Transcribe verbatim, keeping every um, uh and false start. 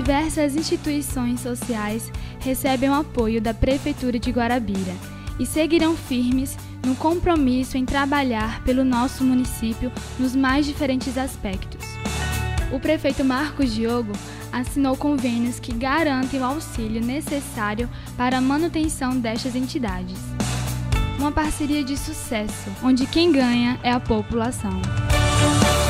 diversas instituições sociais recebem o apoio da Prefeitura de Guarabira e seguirão firmes no compromisso em trabalhar pelo nosso município nos mais diferentes aspectos. O prefeito Marcos Diogo assinou convênios que garantem o auxílio necessário para a manutenção destas entidades. Uma parceria de sucesso, onde quem ganha é a população.